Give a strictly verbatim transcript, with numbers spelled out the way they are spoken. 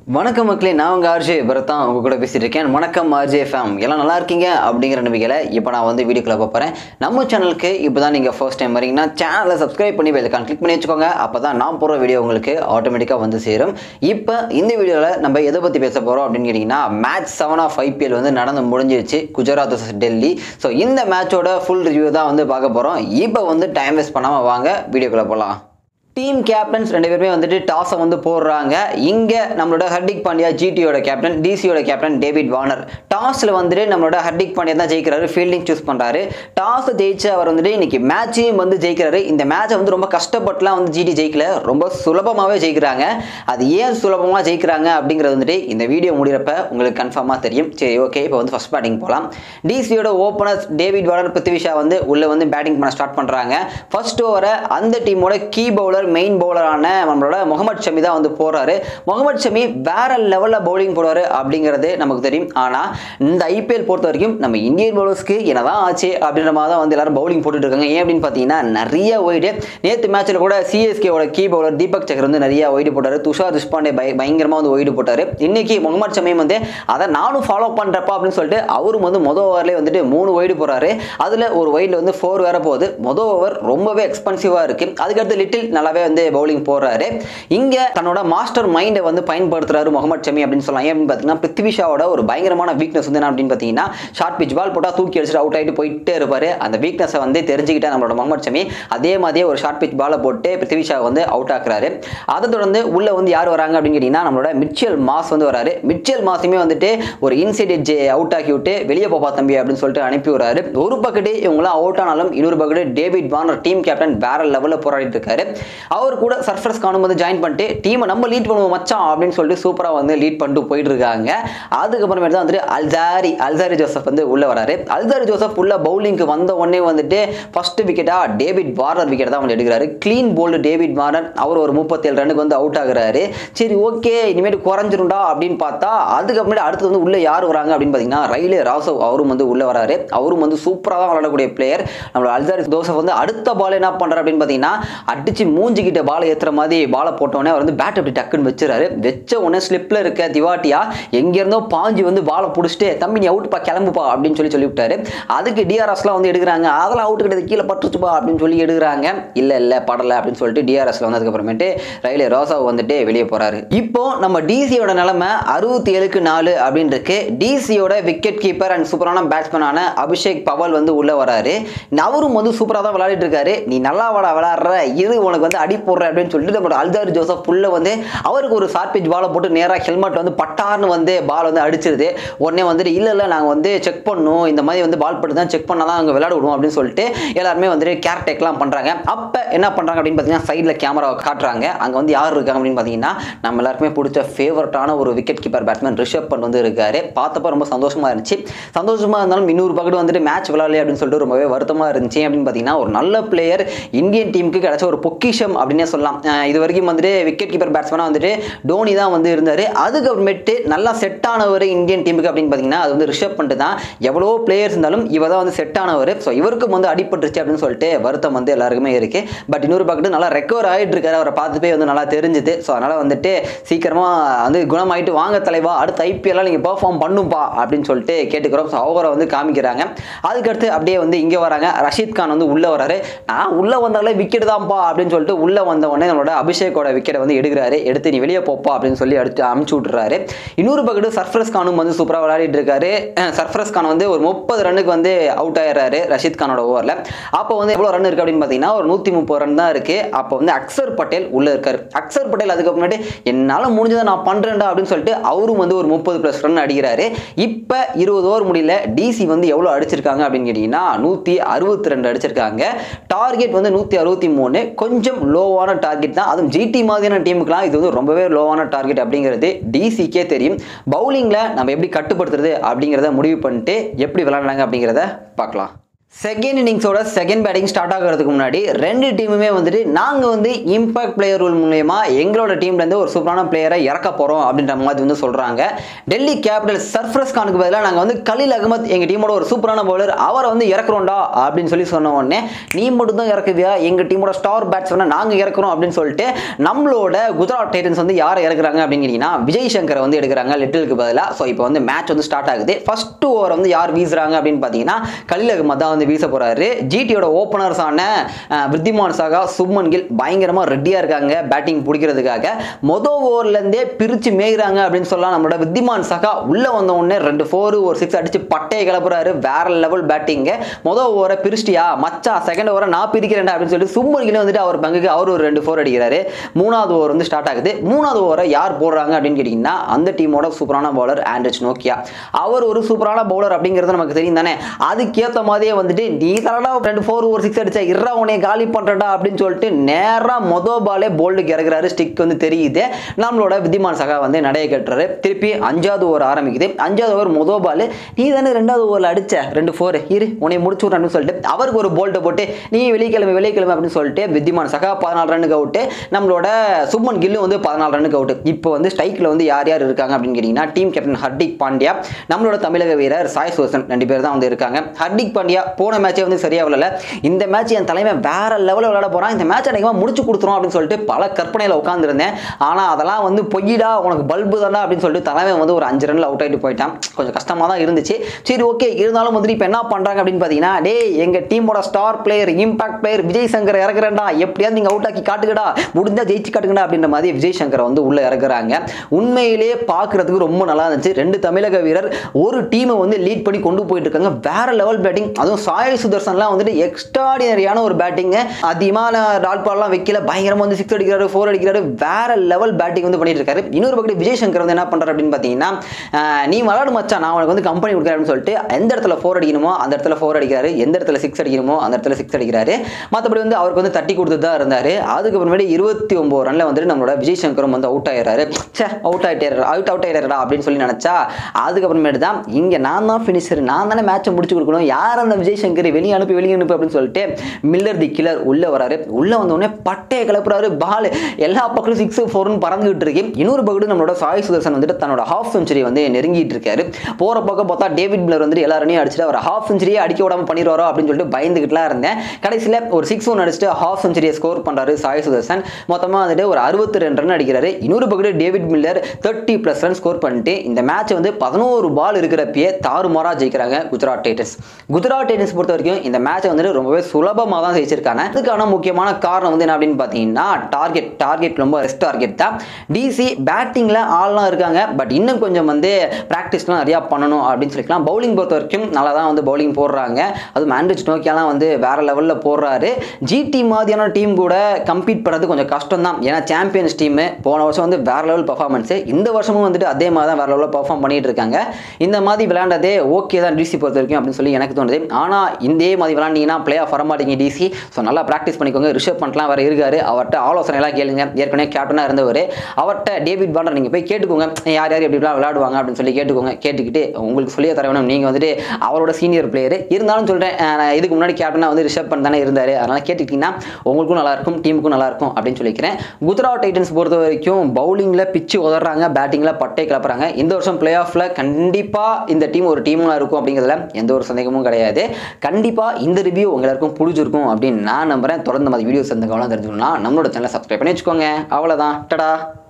வணக்கம் மக்களே, நான் உங்கள் ஆர்ஜே பரத்தான் உங்கள் கூட பேசிட்டு இருக்கேன். வணக்கம் ஆர்ஜே ஃபேம், எல்லாம் நல்லா இருக்கீங்க அப்படிங்கிற நம்பிக்கையில் இப்போ நான் வந்து வீடியோக்குள்ள போகிறேன். நம்ம சேனலுக்கு இப்போ தான் நீங்கள் ஃபர்ஸ்ட் டைம் வரீங்கன்னா சேனலை சப்ஸ்கிரைப் பண்ணி பெல்லைக்கான் கிளிக் பண்ணி வச்சுக்கோங்க. அப்போ தான் நான் போகிற வீடியோ உங்களுக்கு ஆட்டோமேட்டிக்காக வந்து சேரும். இப்போ இந்த வீடியோவில் நம்ம எதை பற்றி பேச போகிறோம் அப்படின்னு கேட்டிங்கன்னா, மேட்ச் செவன் ஆஃப் ஐபிஎல் வந்து நடந்து முடிஞ்சிருச்சு, குஜராத் வர்சஸ் டெல்லி. ஸோ இந்த மேட்சோட ஃபுல் ரிவ்யூ தான் வந்து பார்க்க போகிறோம். இப்போ வந்து டைம் வேஸ்ட் பண்ணாமல் வாங்க வீடியோக்குள்ளே போகலாம். டீம் கேப்டன்ஸ் ரெண்டு பேருமே வந்துட்டு டாஸை வந்து போடுறாங்க. இங்கே நம்மளோட ஹர்திக் பாண்டியா ஜிடியோட கேப்டன், டிசியோட கேப்டன் டேவிட் வார்னர். டாஸில் வந்துட்டு நம்மளோட ஹர்திக் பாண்டியா தான் ஜெயிக்கிறாரு, ஃபீல்டிங் சூஸ் பண்ணுறாரு. டாஸை ஜெயிச்சு அவர் வந்துட்டு இன்னைக்கு மேட்சையும் வந்து ஜெயிக்கிறாரு. இந்த மேட்சை வந்து ரொம்ப கஷ்டப்பட்டுலாம் வந்து ஜிடி ஜெயிக்கல, ரொம்ப சுலபமாகவே ஜெயிக்கிறாங்க. அது ஏன் சுலபமாக ஜெயிக்கிறாங்க அப்படிங்கிறது வந்துட்டு இந்த வீடியோ முடிகிறப்ப உங்களுக்கு கன்ஃபார்மாக தெரியும். சரி, ஓகே, இப்போ வந்து ஃபர்ஸ்ட் பேட்டிங் போகலாம். டிசியோட openers David Warner, Prithvi Shaw வந்து உள்ள வந்து பேட்டிங் பண்ண ஸ்டார்ட் பண்ணுறாங்க. ஃபர்ஸ்ட் ஓவரை அந்த டீமோட கீ பவுலர், மெயின் பவுலரான நம்மளோட முகமது ஷமி தான் வந்து போறாரு. முகமது ஷமி வேற லெவல்ல பவுலிங் போடுவாரு அப்படிங்கிறது நமக்கு தெரியும். ஆனா இந்த ஐபிஎல் பொறுத்த வரைக்கும் நம்ம இந்தியன் பவுலர்ஸ்க்கு என்னதான் ஆச்சு அப்படின்ற மாதிரி தான் வந்து எல்லாரும் பவுலிங் போட்டுட்டு இருக்காங்க. ஏன் அப்படின்னு பார்த்தீங்கன்னா, நிறைய ஒய்டு. நேற்று மேட்ச்ல கூட சிஎஸ்கேவோட கீ பவுலர் தீபக் சக்கர் வந்து நிறைய ஒய்டு போட்டாரு. துஷார் துஷ்பாண்டே பயங்கரமா வந்து ஒய்டு போட்டாரு. இன்னைக்கு முகமது ஷமி வந்து அதை நானும் ஃபாலோ பண்றப்பா அப்படின்னு சொல்லிட்டு அவரும் வந்து மொதல் ஓவர்லேயே வந்துட்டு மூணு ஒய்டு போறாரு. அதுல ஒரு ஒய்டுல வந்து ஃபோர் வேற போகுது. மொதல் ஓவர் ரொம்பவே எக்ஸ்பென்சிவா இருக்கு. அதுக்கடுத்து லிட்டில் நல்லாவே வந்து பவுலிங் போறாரு. இங்க தன்னோட மாஸ்டர் மைண்டை வந்து பயன்படுத்துறாரு முகமது ஷமி அப்படின்னு சொல்லலாம். ஏன் பார்த்தீங்கன்னா, பிருத்வி ஷாவோட ஒரு பயங்கரமான வீக்னஸ் வந்து என்ன அப்படின்னு பார்த்தீங்கன்னா, ஷார்ட் பிச் பால் போட்டா தூக்கி அடிச்சுட்டு அவுட் ஆகிட்டு போயிட்டே இருப்பாரு. அந்த வீக்னஸை வந்து தெரிஞ்சுக்கிட்டா நம்மளோட முகமது ஷமி அதே மாதிரியே ஒரு ஷார்ட் பிச் பாலை போட்டு பிருத்வி ஷா வந்து அவுட் ஆக்குறாரு. அதை தொடர்ந்து உள்ள வந்து யார் வராங்க அப்படின்னு கேட்டீங்கன்னா, நம்மளோட மிச்சல் மாஸ் வந்து வராரு. மிச்சல் மாஸுமே வந்துட்டு ஒரு இன்சைட் எட்ஜ் அவுட் ஆக்கி விட்டு வெளியே போப்பா தம்பி அப்படின்னு சொல்லிட்டு அனுப்பி விடுறாரு. ஒரு பக்கெட்டு இவங்களாம் அவுட் ஆனாலும் இன்னொரு பக்கெட்டு டேவிட் வார்னர் டீம் கேப்டன் வேற லெவலில் போராடிட்டு இருக்காரு. அவர் கூட சர்ஃபரஸ் கானும் வந்து ஜாயின் பண்ணிட்டு டீமை நம்ம லீட் பண்ணுவோம் மச்சான் அப்படின்னு சொல்லிட்டு சூப்பரா வந்து லீட் பண்ணிட்டு போயிட்டு இருக்காங்க. அதுக்கப்புறமேட்டு தான் வந்துட்டு அல்சாரி அல்சாரி ஜோசப் வந்து உள்ள வராரு. அல்சாரி ஜோசப் உள்ள பவுலிங்க்கு வந்த உடனே வந்துட்டு ஃபர்ஸ்ட் விக்கெட்டா டேவிட் வார்னர் விக்கெட் தான் வந்து எடுக்கிறாரு. Clean bowled David Warner. அவர் ஒரு முப்பத்தி ஏழு ரன்னுக்கு வந்து அவுட் ஆகுறாரு. சரி, ஓகே, இனிமேட்டு குறைஞ்சிருண்டா அப்படின்னு பார்த்தா அதுக்கப்புறமேட்டு அடுத்து வந்து உள்ள யார் வராங்க அப்படின்னு பார்த்தீங்கன்னா, ரயிலே ராசவ் அவரும் வந்து உள்ள வராரு. அவரும் வந்து சூப்பராக தான் விளையாடக்கூடிய பிளேயர். நம்மளோட அல்சாரி ஜோசப் வந்து அடுத்த பால் என்ன பண்றாரு அப்படின்னு பார்த்தீங்கன்னா, அடிச்சு மூஞ்சிக்கிட்ட பால் ஏற்றுற மாதிரி பாலை போட்டோடனே அவர் வந்து பேட் அப்படி டக்குன்னு வச்சுறாரு. வச்ச உடனே ஸ்லிப்ல இருக்க திவாட்டியா எங்கிருந்தோ பாஞ்சு வந்து பாலை பிடிச்சிட்டு தம்பி நீ அவுட்பா கிளம்புப்பா அப்படின்னு சொல்லி சொல்லி விட்டாரு. அதுக்கு டிஆர்எஸ்லாம் வந்து எடுக்கிறாங்க. அதெல்லாம் அவுட் கிடையாது, கீழே பட்டுச்சுப்பா அப்படின்னு சொல்லி எடுக்கிறாங்க. இல்ல இல்ல படலை அப்படின்னு சொல்லிட்டு டிஆர்எஸ்ல வந்து அதுக்கப்புறமேட்டு ரயிலே ரோசாவ் வந்துட்டு வெளியே போறாரு. இப்போ நம்ம டிசியோட நிலைமை அறுபத்தி ஏழுக்கு நாலு அப்படின்னு இருக்கு. டிசியோட விக்கெட் கீப்பர் அண்ட் சூப்பரான பேட்ஸ்மேனான அபிஷேக் பவல் வந்து உள்ள வராரு. அவரும் வந்து சூப்பராக தான் விளையாடிட்டு இருக்காரு. நீ நல்லா விளா விளையாடுற இது உனக்கு வந்து அடி போடுற அப்படின்னு சொல்லிட்டு நம்மளோட அல்சாரி ஜோசப் புல்ல வந்து அவருக்கு ஒரு ஷார்ட் பிச் பாலை போட்டு நேராக ஹெல்மெட் வந்து பட்டார்னு வந்து பால் வந்து அடிச்சிருது. உடனே வந்துட்டு இல்லை இல்லை நாங்கள் வந்து செக் பண்ணணும், இந்த மாதிரி வந்து பால் பட்டு தான் செக் பண்ணால் தான் அங்கே விளையாட விடுவோம் அப்படின்னு சொல்லிட்டு எல்லாருமே வந்துட்டு கேர் டேக்லாம் பண்ணுறாங்க. அப்போ என்ன பண்ணுறாங்க அப்படின்னு பார்த்தீங்கன்னா, சைடில் கேமராவை காட்டுறாங்க. அங்கே வந்து யார் இருக்காங்க அப்படின்னு பார்த்தீங்கன்னா, நம்ம எல்லாருக்குமே பிடிச்ச ஃபேவரட்டான ஒரு wicket keeper batsman Rishabh Pant வந்து இருக்காரு. பார்த்தப்ப ரொம்ப சந்தோஷமா இருந்துச்சு. சந்தோஷமா இருந்தாலும் இன்னொரு பக்கெட் வந்துட்டு மேட்ச் விளையாடல அப்படின்னு சொல்லிட்டு ரொம்பவே வருத்தமாக இருந்துச்சு. அப்படின்னு பார்த்தீங்கன்னா, ஒரு நல்ல பிளேயர் இந்தியன் டீமுக்கு கிடைச்ச ஒரு பொக்கிஷம் அப்படின்னே சொல்லலாம். இது வரைக்கும் வந்துட்டு விக்கெட் கீப்பர் பேட்ஸ்மேனா வந்துட்டு டோனி தான் வந்து இருந்தாரு. அதுக்கப்புறமேட்டு நல்லா செட் ஆனவர் இந்தியன் டீமுக்கு அப்படின்னு பார்த்தீங்கன்னா, அது வந்து ரிஷப் பண்ட் தான். எவ்வளோ பிளேயர்ஸ் இருந்தாலும் இவர் தான் வந்து செட் ஆனவர். ஸோ இவருக்கும் வந்து அடிபட்டுருச்சு அப்படின்னு சொல்லிட்டு வருத்தம் வந்து எல்லாருக்குமே இருக்கு. பட் இன்னொரு பக்கத்து நல்லா ரெக்கவர் ஆகிட்டு இருக்காரு. அவரை பார்த்துப்பே வந்து நல்லா தெரிஞ்சுது. ஸோ அதனால வந்துட்டு சீக்கிரமா வந்து குணமாயிட்டு வாங்க தலைவா, அடுத்த ஐபிஎல்லாம் நீங்க பெர்ஃபார்ம் பண்ணுப்பா அப்படின்னு சொல்லிட்டு கேட்டுக்கிறோம். ஸோ அவரை வந்து காமிக்கிறாங்க. அதுக்கடுத்து அப்படியே வந்து இங்கே வராங்க. ரஷீத் கான் வந்து உள்ள வராரு. நான் உள்ள வந்தாலே விக்கெட் தான்ப்பா அப்படின்னு சொல்லிட்டு உள்ள வந்த உடனே நம்மளோட அபிஷேக்கோட விக்கெட்டை வந்து எடுக்கிறாரு. எடுத்து நீ வெளியே போப்பா அப்படின்னு சொல்லி அடுத்து அமுச்சு விட்டுறாரு. இன்னொரு பக்கத்து சர்ஃபரஸ் கானும் வந்து சூப்பராக விளையாடிட்டு இருக்காரு. சர்ஃபரஸ் கான் வந்து ஒரு முப்பது ரன்னுக்கு வந்து அவுட் ஆயிடுறாரு ரஷீத் கானோட ஓவரில். அப்போ வந்து எவ்வளோ ரன் இருக்கு அப்படின்னு பார்த்தீங்கன்னா, ஒரு நூற்றி முப்பது ரன் தான் இருக்கு. அப்போ வந்து அக்சர் பட்டேல் உள்ள இருக்காரு. அக்சர் பட்டேல் அதுக்கப்புறமேட்டு என்னால் முடிஞ்சதை நான் பண்றேன்டா அப்படின்னு சொல்லிட்டு அவரும் வந்து ஒரு முப்பது பிளஸ் ரன் அடிக்கிறாரு. இப்போ இருபது ஓவர் முடியல. டிசி வந்து எவ்வளோ அடிச்சிருக்காங்க அப்படின்னு கேட்டீங்கன்னா, நூற்றி அறுபத்தி ரெண்டு அடிச்சிருக்காங்க. டார்கெட் வந்து நூற்றி அறுபத்தி மூணு. கொஞ்சம் லோவான டார்கெட் தான். அதுவும் ஜிடி மாதிரியான டீமுக்குலாம் இது வந்து ரொம்பவே லோவான டார்கெட் அப்படிங்கிறது டிசிக்கே தெரியும். பவுலிங்ல நம்ம எப்படி கட்டுப்படுத்துறது அப்படிங்கிறத முடிவு பண்ணிட்டு எப்படி விளையாடுறாங்க அப்படிங்கிறத பார்க்கலாம். செகண்ட் இன்னிங்ஸோட செகண்ட் பேட்டிங் ஸ்டார்ட் ஆகிறதுக்கு முன்னாடி ரெண்டு டீமுமே வந்துட்டு நாங்கள் வந்து இம்பாக்ட் பிளேயர் ரூல் மூலயமா எங்களோட டீம்லேருந்து ஒரு சூப்பரான பிளேயரை இறக்க போகிறோம் அப்படின்ற மாதிரி வந்து சொல்கிறாங்க. டெல்லி கேபிட்டல் சர்ஃப்ரஸ் கானுக்கு பதிலாக நாங்கள் வந்து கலீல் அகமத் எங்கள் டீமோட ஒரு சூப்பரான பவுலர் அவரை வந்து இறக்குறோம்டா அப்படின்னு சொல்லி சொன்ன உடனே நீ மட்டும் தான் இறக்குவியா, எங்கள் டீமோட ஸ்டார் பேட்ஸ்மேனை நாங்கள் இறக்குறோம் அப்படின்னு சொல்லிட்டு நம்மளோட குஜராத் டைட்டன்ஸ் வந்து யாரை இறக்குறாங்க அப்படின்னு கேட்டிங்கன்னா விஜய் சங்கரை வந்து எடுக்கிறாங்க லிட்டிலுக்கு பதிலாக. ஸோ இப்போ வந்து மேட்ச் வந்து ஸ்டார்ட் ஆகுது. ஃபர்ஸ்ட் ஓவர் வந்து யார் வீசுறாங்க அப்படின்னு பார்த்தீங்கன்னா கலீல் அகமத் தான் வந்து வீச போறாரு. ஜிடியோட ஓபனர்ஸான விருத்திமான் சாகா, சுப்மன் கில் பயங்கரமா ரெடியா இருக்காங்க பேட்டிங் பிடிக்கிறதுக்காக. மொதல் ஓவர்ல இருந்தே பிரிச்சு மேய்றாங்க அப்படின்னு சொல்லலாம். நம்மளோட விருத்திமான் சாகா உள்ள வந்த உடனே ரெண்டு ஃபோர் ஒரு சிக்ஸ் அடிச்சு பட்டையை கிளப்புறாரு. வேற லெவல் பேட்டிங். மொதல் ஓவரை பிரிச்சிட்டியா மச்சா, செகண்ட் ஓவரை நான் பிரிக்கிறேன் அப்படின்னு சொல்லி சுப்மன் கில் வந்துட்டு அவர் பங்குக்கு அவர் ஒரு ரெண்டு ஃபோர் அடிக்கிறாரு. மூணாவது ஓவர் வந்து ஸ்டார்ட் ஆகுது. மூணாவது ஓவரை யார் போடுறாங்க அப்படின்னு கேட்டீங்கன்னா அந்த டீமோட சூப்பரான பவுலர் ஆண்ட்ரிச் நோக்கியா. அவர் ஒரு சூப்பரான பவுலர் அப்படிங்கிறது நமக்கு தெரியும் தானே. அதுக்கேற்ற மாதிரியே வந்துட்டு நீ தரடா ரெண்டு ஃபோர் ஒரு சிக்ஸ் அடிச்சா இறா உனைய காலி பண்றடா அப்படின்னு சொல்லிட்டு நேரா மொதல் பாலே போல்டுக்கு இறக்குறாரு. ஸ்டிக் வந்து தெரியுது. நம்மளோட விருத்திமான் சாகா வந்து நடைய கட்டுறாரு. திருப்பி அஞ்சாவது ஓவர் ஆரம்பிக்குது. அஞ்சாவது ஓவர் மொதல் பால் நீ தானே ரெண்டாவது ஓவரில் அடிச்ச ரெண்டு ஃபோர் இரு உனைய முடிச்சு விட்றான்னு சொல்லிட்டு அவருக்கு ஒரு போல்ட்டை போட்டு நீ வெளிக்கிழமை வெளிக்கிழமை அப்படின்னு சொல்லிட்டு விருத்திமான் சாகா பதினாலு ரன்னுக்கு அவுட்டு. நம்மளோட சுப்மன் கில்லு வந்து பதினாலு ரன்னுக்கு அவுட்டு. இப்போ வந்து ஸ்ட்ரைக்கில் வந்து யார் யார் இருக்காங்க அப்படின்னு கேட்டிங்கன்னா டீம் கேப்டன் ஹர்திக் பாண்டியா, நம்மளோட தமிழக வீரர் சாய் சுதர்சன் ரெண்டு பேர் தான் வந்து இருக்காங்க. ஹர்திக் பாண்டியா போன மேட்சே வந்து சரியா விளையாடல. இந்த மேட்ச் என் தலைமை வேற லெவலில் விளையாட போறான், இந்த மேட்ச் அன்னைக்கு முடிச்சு கொடுத்துரும் அப்படின்னு சொல்லிட்டு பல கற்பனையில் உட்காந்துருந்தேன். ஆனால் அதெல்லாம் வந்து பொய்யிடா உனக்கு பல்பு தானே அப்படின்னு சொல்லிட்டு தலைமை வந்து ஒரு அஞ்சு ரன்ல அவுட் ஆகிட்டு போயிட்டான். கொஞ்சம் கஷ்டமாக தான் இருந்துச்சு. சரி ஓகே, இருந்தாலும் வந்து இப்போ என்ன பண்ணுறாங்க அப்படின்னு பார்த்தீங்கன்னா டே எங்கள் டீமோட star player impact player Vijay Shankar இறக்குறேன்டா, எப்படியாவது நீங்கள் அவுட் ஆக்கி காட்டுக்கடா, முடிஞ்சா ஜெயிச்சு காட்டுங்கடா அப்படின்ற மாதிரி விஜய் சங்கரை வந்து உள்ள இறக்குறாங்க. உண்மையிலேயே பார்க்கறதுக்கு ரொம்ப நல்லா இருந்துச்சு. ரெண்டு தமிழக வீரர் ஒரு டீமை வந்து லீட் பண்ணி கொண்டு போயிட்டு இருக்காங்க. வேற லெவல் பேட்டிங். அதுவும் சாய் சுதர்சன்லாம் வந்துட்டு எக்ஸ்ட்ராடினரியான ஒரு பேட்டிங். அதிகமான டாட் பால்லாம் வைக்கல, பயங்கரமா வந்து சிக்ஸ் அடிக்கிறாரு, ஃபோர் அடிக்கிறாரு, வேற லெவல் பேட்டிங் வந்து பண்ணிட்டு இருக்காரு. இன்னொரு பக்கம் விஜய் சங்கர் வந்து என்ன பண்றாரு அப்படின்னு பாத்தீங்கன்னா நீ விளையாடு மச்சான், நான் உனக்கு வந்து கம்பெனி கொடுக்குறேன்னு சொல்லிட்டு எந்த இடத்துல ஃபோர் அடிக்கணுமோ அந்த இடத்துல ஃபோர் அடிக்கிறாரு, எந்த இடத்துல சிக்ஸ் அடிக்கணுமோ அந்த இடத்துல சிக்ஸ் அடிக்கிறாரு. மற்றபடி வந்து அவருக்கு வந்து தட்டி கொடுத்துட்டு தான் இருந்தாரு. அதுக்கப்புறமேட்டு இருபத்தி ஒன்பது ரன்ல வந்துட்டு நம்மளோட விஜய் சங்கரும் வந்து அவுட் ஆயிடுறாரு. அவுட் ஆயிட்டாரு அவுட் அவுட் ஆயிடுறா அப்படின்னு சொல்லி நினைச்சா அதுக்கப்புறமேட்டு தான் இங்க நான் தான் பினிஷர், நான் தானே மேட்சை முடிச்சு கொடுக்கணும், யார் அந்த விஜய் சங்கர் வெளியே அனுப்பி வெளியே அனுப்பி அப்படின்னு சொல்லிட்டு மில்லர் தி கில்லர் உள்ள வராரு. உள்ள வந்த உடனே பட்டையை கிளப்புறாரு. பால் எல்லா பக்கமும் சிக்ஸ் ஃபோர்னு பறந்துகிட்டு இருக்கு. இன்னொரு பக்கம் நம்மளோட சாய் சுதர்சன் வந்துட்டு தன்னோட ஹாஃப் செஞ்சுரி வந்து நெருங்கிட்டு இருக்காரு. போற பக்கம் பார்த்தா டேவிட் மில்லர் வந்து எல்லாரையும் அடிச்சுட்டு அவர் ஹாஃப் செஞ்சுரியே அடிக்க விடாம பண்ணிடுவாரோ அப்படின்னு சொல்லிட்டு பயந்துகிட்டுலாம் இருந்தேன். கடைசியில் ஒரு சிக்ஸ் ஒன் அடிச்சுட்டு ஹாஃப் செஞ்சுரியை ஸ்கோர் பண்றாரு சாய் சுதர்சன். மொத்தமாக வந்துட்டு ஒரு அறுபத்தி ரெண்டு ரன் அடிக்கிறாரு. இன்னொரு பக்கம் David Miller thirty plus run score பண்ணிட்டு இந்த மேட்ச் வந்து பதினோரு பால் இருக்கிறப்பயே தாறுமாறா ஜெயிக்கிறாங்க குஜராத் டைட்டன்ஸ். குஜராத் டைட்டன்ஸ் பொறுத்த வரைக்கும் இந்த மேட்சை வந்துட்டு ரொம்பவே சுலபமாக தான் ஜெயிச்சிருக்காங்க. அதுக்கான முக்கியமான காரணம் வந்து என்ன அப்படின்னு பார்த்தீங்கன்னா டார்கெட் டார்கெட் ரொம்ப ரெஸ்ட் டார்கெட் தான். டிசி பேட்டிங்கில் ஆள்லாம் இருக்காங்க, பட் இன்னும் கொஞ்சம் வந்து ப்ராக்டிஸ்லாம் நிறையா பண்ணணும் அப்படின்னு சொல்லிக்கலாம். பவுலிங் பொறுத்த வரைக்கும் நல்லா தான் வந்து பவுலிங் போடுறாங்க. அதுவும் ஆண்ட்ரிச் நோக்கியாலாம் வந்து வேற லெவலில் போடுறாரு. ஜிடி மாதிரியான டீம் கூட கம்பீட் பண்ணுறது கொஞ்சம் கஷ்டம் தான். ஏன்னா சாம்பியன்ஸ் டீம் போன வருஷம் வந்து வேற லெவல் பர்ஃபார்மன்ஸ், இந்த வருஷமும் வந்துட்டு அதே மாதிரி தான் வேற லெவலில் பர்ஃபார்ம் பண்ணிட்டு இருக்காங்க. இந்த மாதிரி விளையாண்டதே ஓகே தான் டிசி பொறுத்த வரைக்கும் அப்படின்னு சொல்லி எனக்கு தோணுது. ஆனால் இதே மாதிரி விளையாண்டிங்கன்னா பிளே ஆஃப் வர மாட்டேங்க டிசி. ஸோ நல்லா ப்ராக்டிஸ் பண்ணிக்கோங்க. ரிஷப் பண்ட்லாம் வேறு இருக்காரு, அவர்கிட்ட ஆலோசனை எல்லாம் கேளுங்க. ஏற்கனவே கேப்டனாக இருந்தவர், அவர்கிட்ட டேவிட் வார்னர் நீங்கள் போய் கேட்டுக்கோங்க, யார் யார் எப்படிலாம் விளையாடுவாங்க அப்படின்னு சொல்லி கேட்டுக்கோங்க. கேட்டுக்கிட்டு உங்களுக்கு சொல்லியே தர வேணும், நீங்கள் வந்துட்டு அவரோட சீனியர் பிளேயர். இருந்தாலும் சொல்கிறேன், இதுக்கு முன்னாடி கேப்டனாக வந்து ரிஷப் பண்ட் தானே இருந்தார். அதனால் கேட்டுக்கிட்டிங்கன்னா உங்களுக்கும் நல்லாயிருக்கும், டீமுக்கும் நல்லாயிருக்கும் அப்படின்னு சொல்லிக்கிறேன். குஜராத் டைட்டன்ஸ் பொறுத்த வரைக்கும் பவுலிங்கில் பிச்சு உதறாங்க, பேட்டிங்கில் பட்டை கிளப்புறாங்க. இந்த வருஷம் பிளே ஆஃபில் கண்டிப்பாக இந்த டீம் ஒரு டீமாக இருக்கும் அப்படிங்கிறதுல எந்த ஒரு சந்தேகமும் கிடையாது. கண்டிப்பாக இந்த ரிவ்யூ எல்லாருக்கும் பிடிச்சிருக்கும் அப்படின்னு நான் நம்புறேன். தொடர்ந்து மாதிரி வீடியோஸ் வந்து கவனம் தெரிஞ்சுக்கணும்னா நம்மளோட சேனலை சப்ஸ்கிரைப் பண்ணி வச்சுக்கோங்க. அவ்வளோதான், டடா.